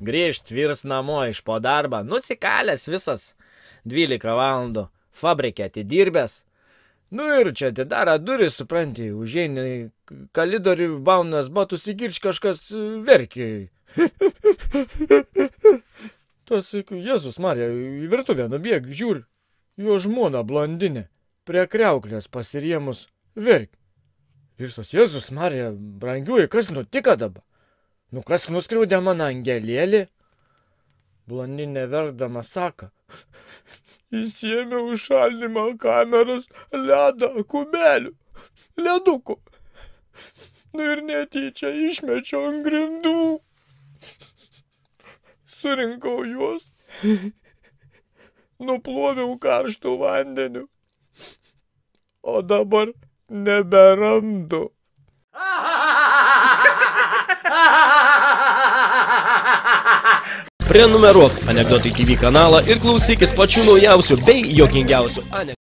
grįžt vyrs namo iš po darbą, nusikalęs visas 12 valandų, fabrike atidirbęs. Nu ir čia atidara duris, supranti, užeini kalidorių, baunas batus įgirč, kažkas verkia. Tas, Jėzus Marija, į virtuvę nubėg, žiūr, jo žmona blondinė, prie kriauklės pasiriemus verk. Vyrsas, Jėzus Marija, brangiuoji, kas nutika dabar? Nu kas nuskriaudė man angelėlį? Blondinė verkdama sako, įsiėmiau iš šaldymo kameros ledą kubelių, ledukų. Nu ir netyčia išmečiau ant grindų. Surinkau juos, nuploviau karštų vandeniu, o dabar neberandu. Prenumeruok Anekdotai TV kanalą ir klausykis pačių naujausių bei juokingiausių anekdotų.